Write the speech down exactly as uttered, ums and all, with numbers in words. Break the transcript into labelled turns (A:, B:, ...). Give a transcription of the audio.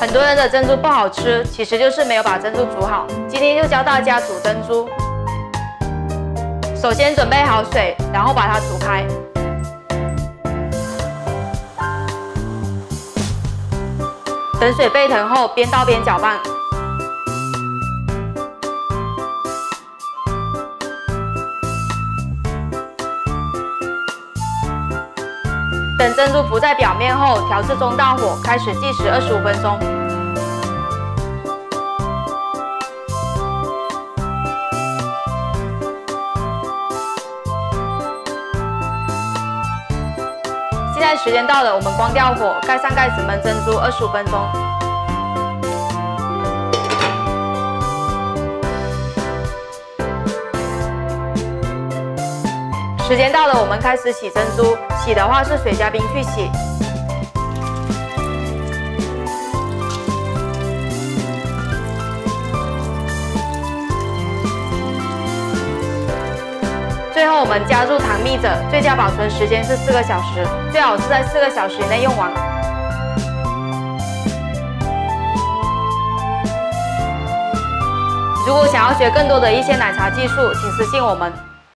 A: 很多人的珍珠不好吃，其实就是没有把珍珠煮好。今天就教大家煮珍珠。首先准备好水，然后把它煮开。等水沸腾后，边倒边搅拌。等珍珠浮在表面后，调至中大火，开始计时二十五分钟。现在时间到了，我们关掉火，盖上盖子焖珍珠二十五分钟。时间到了，我们开始洗珍珠。洗的话是水加冰去洗。最后我们加入糖蜜锗，最佳保存时间是四个小时，最好是在四个小时以内用完。如果想要学更多的一些奶茶技术，请私信我们。